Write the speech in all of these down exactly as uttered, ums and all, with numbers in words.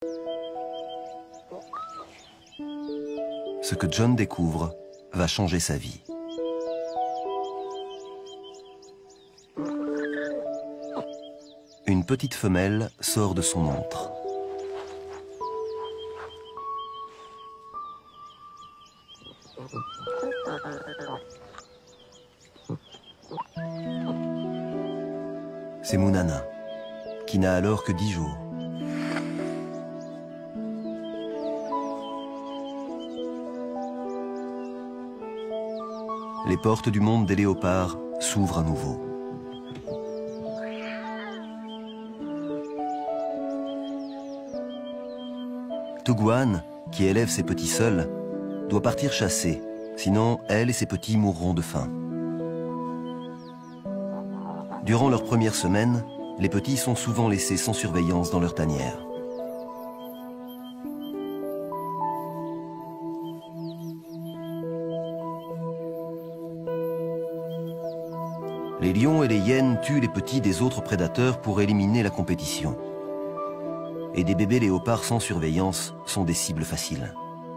Ce que John découvre va changer sa vie. Une petite femelle sort de son antre. C'est Mounana, qui n'a alors que dix jours. Les portes du monde des léopards s'ouvrent à nouveau. Tuguan, qui élève ses petits seuls, doit partir chasser, sinon elle et ses petits mourront de faim. Durant leurs premières semaines, les petits sont souvent laissés sans surveillance dans leur tanière. Les lions et les hyènes tuent les petits des autres prédateurs pour éliminer la compétition. Et des bébés léopards sans surveillance sont des cibles faciles.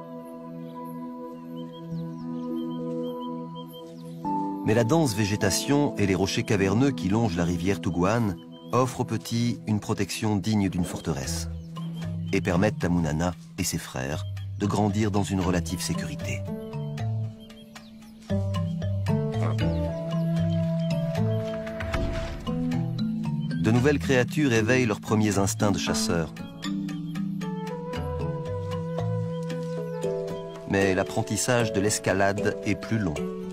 Mais la dense végétation et les rochers caverneux qui longent la rivière Tuguan offrent aux petits une protection digne d'une forteresse et permettent à Mounana et ses frères de grandir dans une relative sécurité. De nouvelles créatures éveillent leurs premiers instincts de chasseurs. Mais l'apprentissage de l'escalade est plus long.